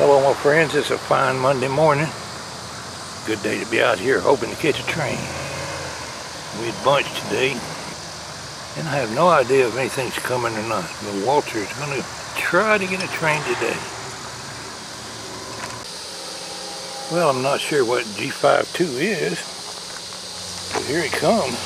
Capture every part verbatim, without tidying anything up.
Hello my friends, it's a fine Monday morning. Good day to be out here hoping to catch a train. We had bunch today, and I have no idea if anything's coming or not, but Walter is going to try to get a train today. Well, I'm not sure what G fifty-two is, but here it comes.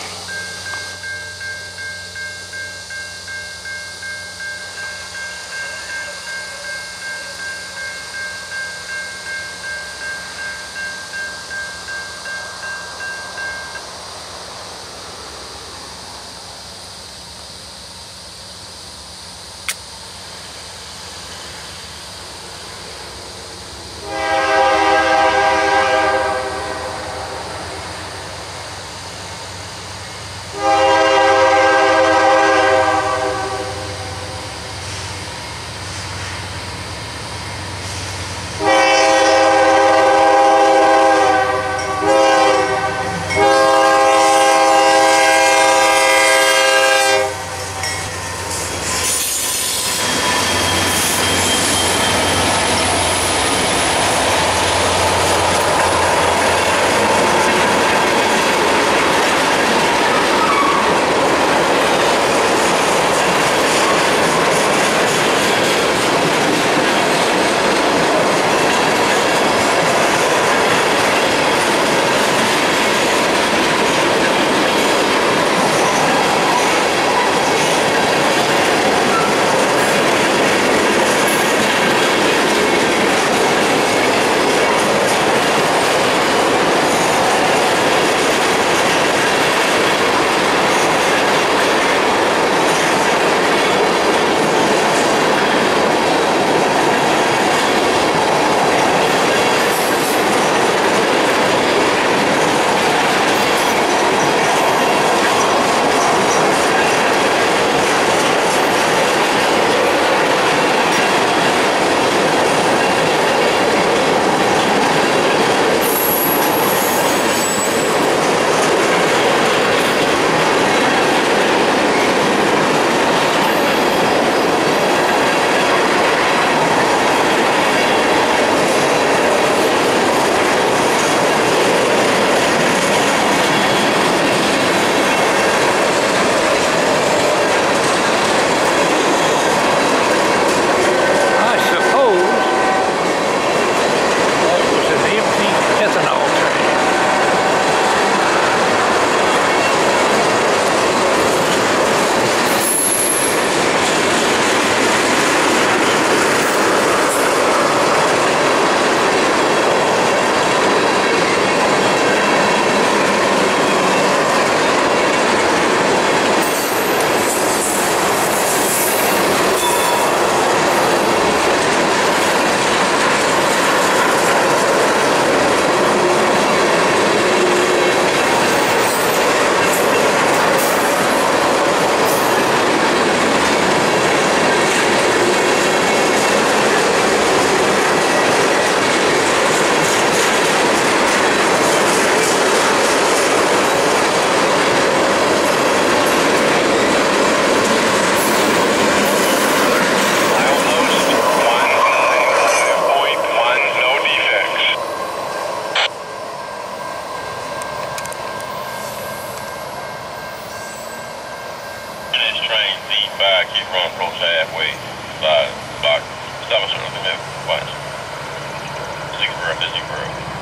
Keep running close halfway. Slide back. Stop us on the left. Watch.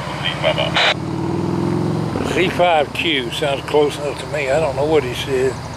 Z zero. Z five Q sounds close enough to me. I don't know what he said.